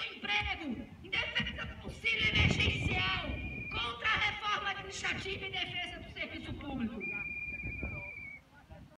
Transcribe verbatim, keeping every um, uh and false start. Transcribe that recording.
do emprego, em defesa do auxílio emergencial, contra a reforma administrativa e defesa do serviço público.